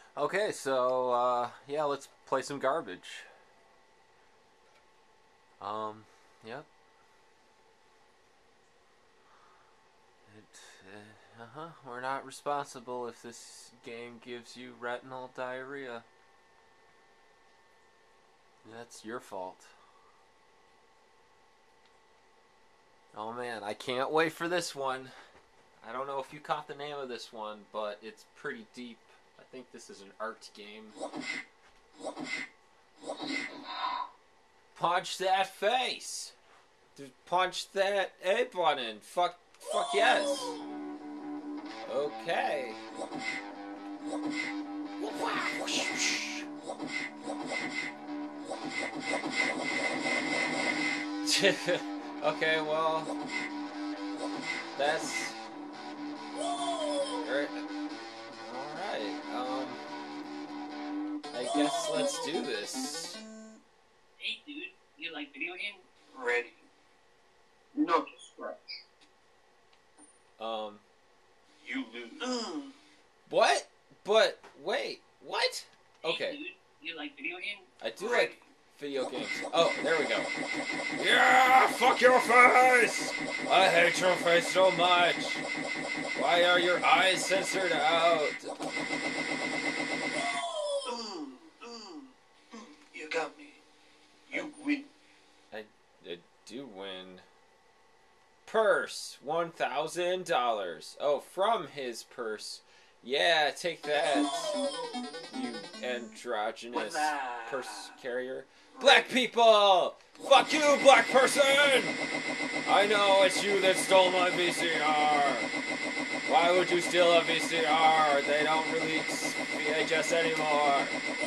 Okay, so yeah, let's play some garbage. Yep. We're not responsible if this game gives you retinal diarrhea. That's your fault. Oh man, I can't wait for this one. I don't know if you caught the name of this one, but it's pretty deep. I think this is an art game. Punch that face! Just punch that A button! Fuck yes! Okay. Okay, well, that's alright. I guess let's do this. Hey, dude, you like video games? Ready. Not a scratch. You lose. What? But wait, what? Okay. Hey, dude, you like video games? I do like video games. Oh, there we go. Yeah, fuck your face! I hate your face so much. Why are your eyes censored out? You got me. You win. I do win. Purse, $1,000. Oh, from his purse. Yeah, take that, you androgynous purse carrier. Black people! Fuck you, black person! I know it's you that stole my VCR. Why would you steal a VCR? They don't release VHS anymore.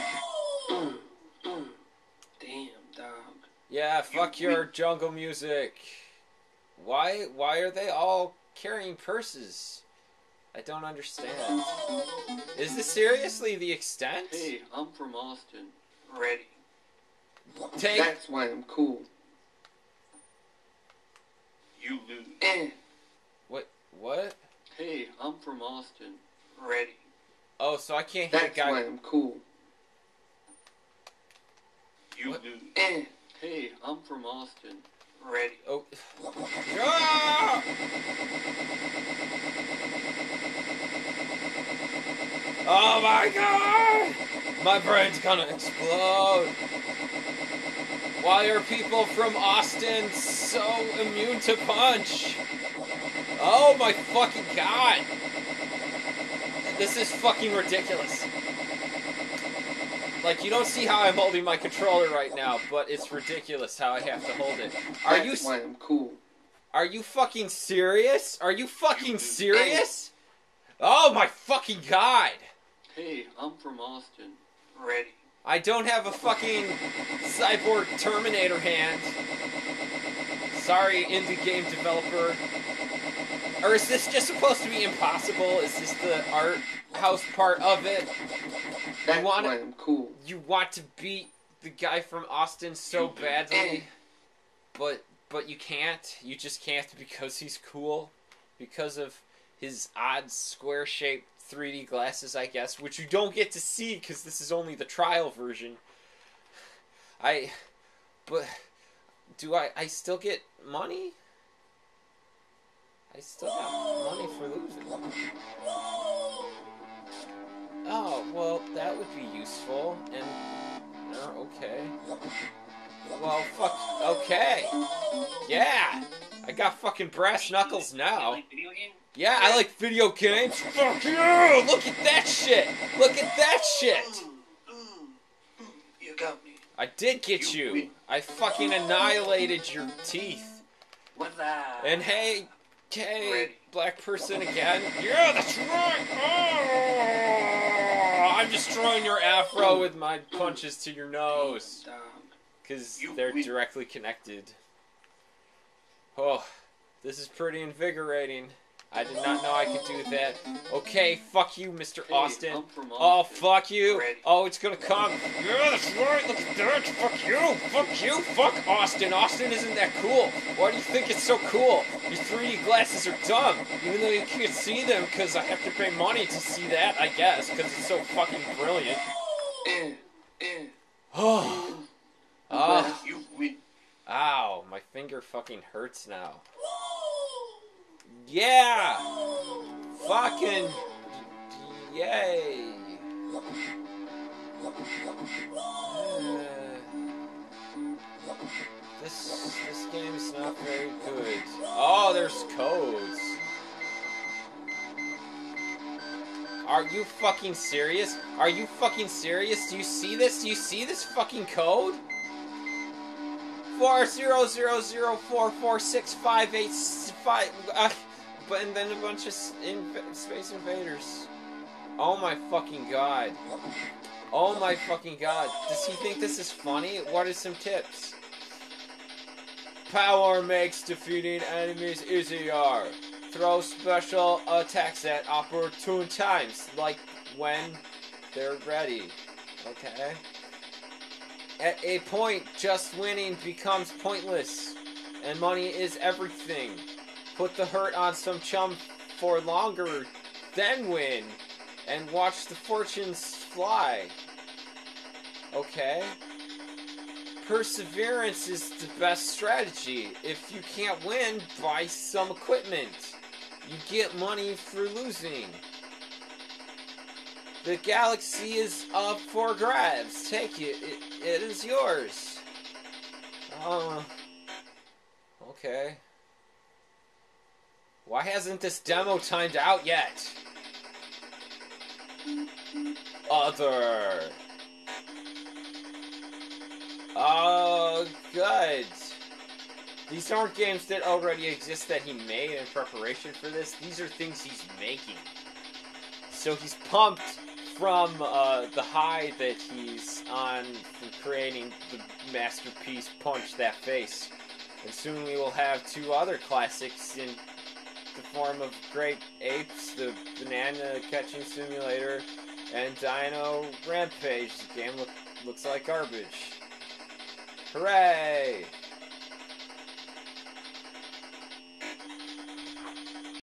Damn, dog. Yeah, fuck your jungle music. Why are they all carrying purses? I don't understand. Is this seriously the extent? Hey, I'm from Austin. Ready. Take. That's why I'm cool. You lose. What? Hey, I'm from Austin. Ready. Oh, so I can't hit a That's guy. why I'm cool. You What? lose. Hey, I'm from Austin. Ready. Oh. Ah! Oh my god! My brain's gonna explode. Why are people from Austin so immune to punch? Oh my fucking god! This is fucking ridiculous. Like, you don't see how I'm holding my controller right now, but it's ridiculous how I have to hold it. That's why I'm cool. Are you fucking serious? Are you fucking serious? Oh my fucking god! Hey, I'm from Austin. Ready. I don't have a fucking cyborg Terminator hand. Sorry, indie game developer. Or is this just supposed to be impossible? Is this the art house part of it? That's why I'm cool. You want to beat the guy from Austin so badly, but you can't. You just can't because he's cool. Because of his odd square-shaped 3D glasses, I guess, which you don't get to see because this is only the trial version. But do I still get money? I still got money for losing. Oh, well, that would be useful, and, okay. Well, fuck, okay. Yeah, I got fucking brass knuckles now. You like video games? Yeah, I like video games. Fuck you! Look at that shit! Look at that shit! You got me. I did get You you. win. I fucking annihilated your teeth. What's that? And hey, Ready. black person again. Yeah, that's right! Oh, I'm destroying your afro with my punches to your nose. Dog. Because You they're win. directly connected. Oh, this is pretty invigorating. I did not know I could do that. Okay, fuck you, Mr. Hey, Austin. I'm from Oh, Austin. fuck you. Ready. Oh, it's gonna come. Yeah, that's right. Look at that. Fuck you. Fuck you. Fuck Austin. Austin isn't that cool. Why do you think it's so cool? Your 3D glasses are dumb. Even though you can't see them because I have to pay money to see that, I guess, because it's so fucking brilliant. Oh. Oh. You win. Ow. My finger fucking hurts now. Yeah! Fucking yay! This game's not very good. Oh, there's codes. Are you fucking serious? Are you fucking serious? Do you see this? Do you see this fucking code? 400044658 but and then a bunch of Space Invaders. Oh my fucking god. Oh my fucking god. Does he think this is funny? What are some tips? Power makes defeating enemies easier. Throw special attacks at opportune times, like when they're ready. Okay. At a point, just winning becomes pointless, and money is everything. Put the hurt on some chum for longer, then win, and watch the fortunes fly. Okay. Perseverance is the best strategy. If you can't win, buy some equipment. You get money for losing. The galaxy is up for grabs. Take it. It is yours. Okay. Why hasn't this demo timed out yet? Other. Oh, good. These aren't games that already exist that he made in preparation for this. These are things he's making. So he's pumped from the high that he's on from creating the masterpiece Punch That Face. And soon we will have two other classics in the form of Great Apes, the Banana Catching Simulator, and Dino Rampage. The game looks like garbage. Hooray!